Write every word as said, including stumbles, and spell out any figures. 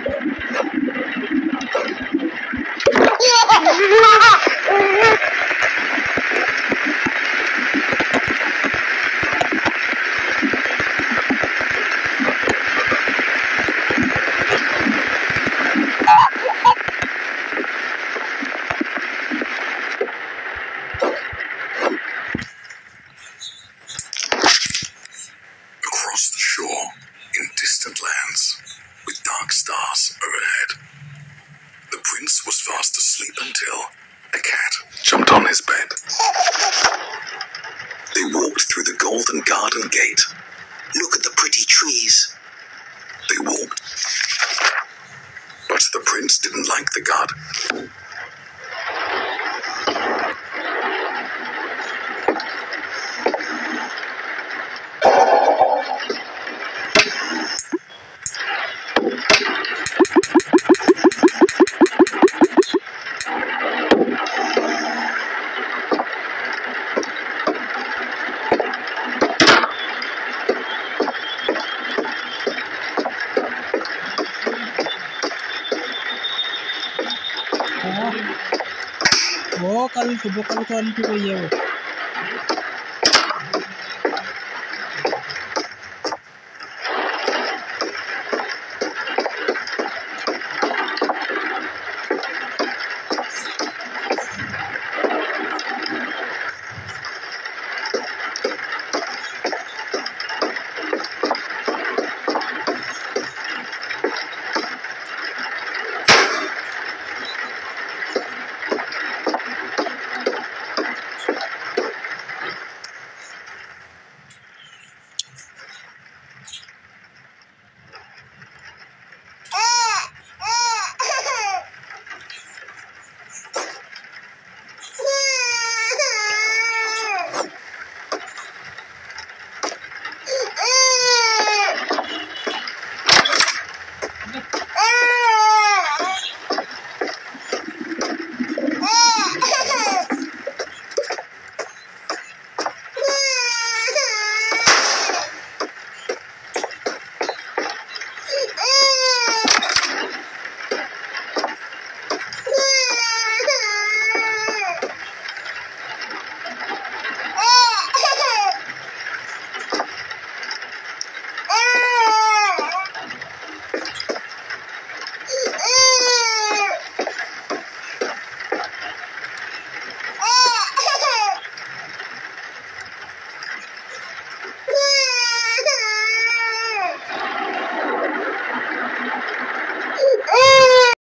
Across the shore, in distant lands, with dark stars overhead, the prince was fast asleep until a cat jumped on his bed. They walked through the golden garden gate. Look at the pretty trees. They walked, but the prince didn't like the garden. वो कल सुबह कल कौन की कोई है वो